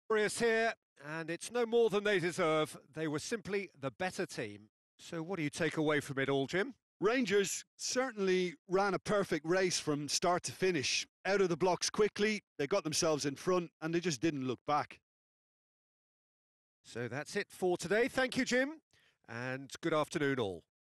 Glorious here, and it's no more than they deserve. They were simply the better team. So what do you take away from it all, Jim? Rangers certainly ran a perfect race from start to finish. Out of the blocks quickly, they got themselves in front and they just didn't look back. So that's it for today. Thank you, Jim, and good afternoon all.